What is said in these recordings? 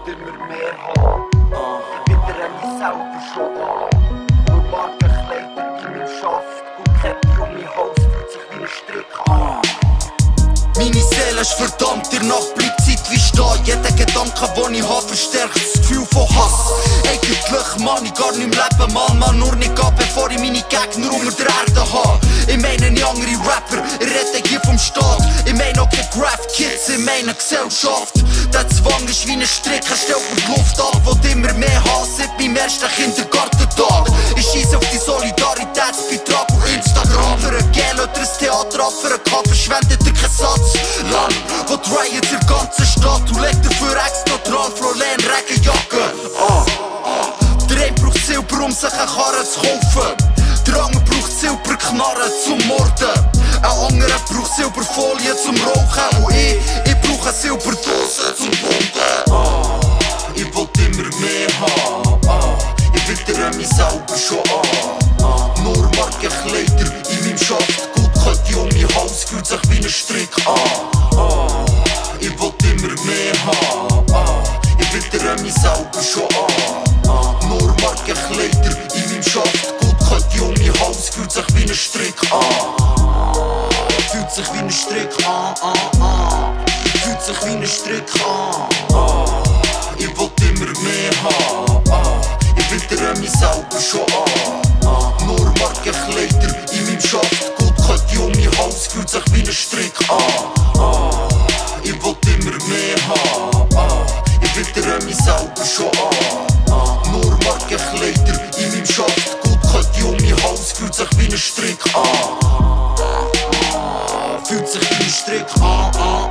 wollte immer mehr haben. Ich bin der mich selber schon an. Nur Markenkleider in meinem Schaft und Käppi um mein Haus fühlt sich wie ein Strick an. Meine Seele ist verdammt, in der Nacht bleibt Zeit wie stehen. Jeder Gedanke, den ich habe, verstärkt das Gefühl von Hass. Eigentlich, Mann, ich gar nicht im Leben, Mann, nur nicht ab, bevor ich meine Gegner unter der Erde habe. Ich meine nicht andere Rapper, ich rede hier vom Staat. Ich meine auch keine Graft-Kids in meiner Gesellschaft. Der Zwang ist wie ein Strick, er stellt mir die Luft ab, will immer mehr haben seit meinem ersten Kindergartentag. Ich scheisse auf die Solidaritätsbeitrag auf Instagram. Für ein Gel oder ein Theater ab, für einen Kaffee verschwendet ihr keinen Satz. Land, wo die Riots in der ganzen Stadt und legt dafür extra dran, Fräulein, Regenjacke. Der eine braucht Silber, um sich eine Karre zu kaufen. Der andere braucht Silberknarren zum Morden. Ein anderer braucht Silberfolie zum Rauchen. Und ich brauche Silberdose zum Bomben. Ich wollte immer mehr haben. Ich wittere mich selber schon an. Nur Markenkleider in meinem Schaft. Gut könnte um mein Haus, fühlt sich wie ein Strick an. Ich wollte immer mehr haben. Ich wittere mich selber schon an. Nur Markenkleider in meinem Schaft. Gut könnte um mein Haus, fühlt sich wie ein Strick an. Fühlt sich wie ein Strick an. Fühlt sich wie ein Strick an. Ich wollte immer mehr haben. Ich wittere mich selber schon an. Nur Markenkleider in meinem Schaft. Gut könnte um mein Haus, fühlt sich wie ein Strick an. Ich wollte immer mehr haben. Ich wittere mich selber schon an. Nur Markenkleider in meinem Schaft. Gut könnte um mein Haus, fühlt sich wie ein Strick an. Fühlt sich wie ein Strick an.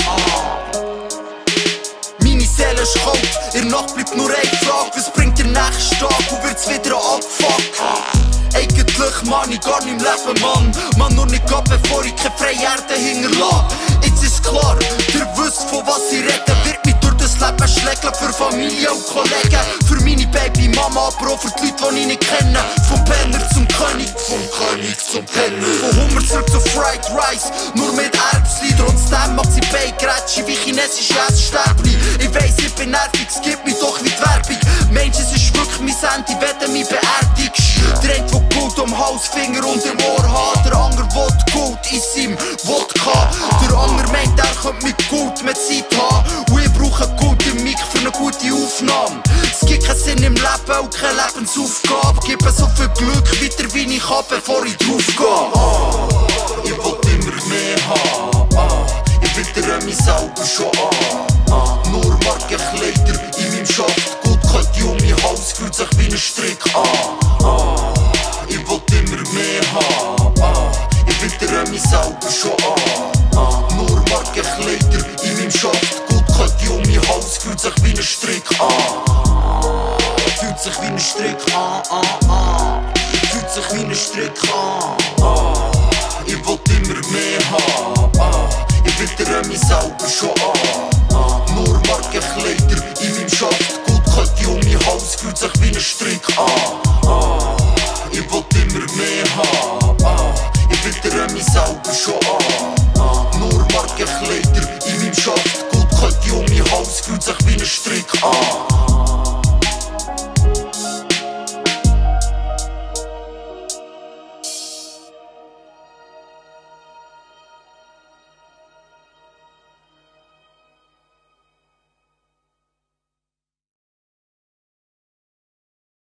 Meine Seele ist kalt, in der Nacht bleibt nur eine Frage. Was bringt der nächste Tag und wird's wieder abfuck? Eigentlich, Mann, ich gar nicht im Leben, Mann, nur nicht ab, bevor ich keine freie Erde hinterlasse. Jetzt ist klar, ihr wisst, von was ich rede. Wird mich durch das Leben schlägeln für Familie und Kollegen. Für meine Baby-Mama, aber auch für die Leute, die ich nicht kenne. Vom Penner zum König, vom König zum Penner. Von Hummer zurück zu Fried Rice, nur mit Erbsli. Trotzdem macht sie Beigrätschi wie chinesische Essstäbli. Ich weiss, ich bin nervig, es gibt mich doch nicht Werbung. Mensch, es ist wirklich mein Ende, wenn du mich beerdigst. Der eine will Gold am Halsfinger und im Ohr haben. Der andere will Gold in seinem Wodka. Der andere meint, er könnte mit Gold mehr Zeit haben. Und ich brauche Gold im Mic für eine gute Aufnahme. Es gibt keinen Sinn im Leben und keine Lebensaufgabe. Gebe so viel Glück weiter wie ich kann, bevor ich drauf gehe. Ich wollte immer mehr haben. Ich wittere mich selber schon an. Nur Markenkleider in meinem Schaft. Gut könnte um mein Haus, fühlt sich wie ein Strick an. Ich wollte immer mehr haben. Ich wittere mich selber schon an. Nur Markenkleider in meinem Schaft. Gut könnte um mein Haus, fühlt sich wie ein Strick an. Fühlt sich wie ein Strick an.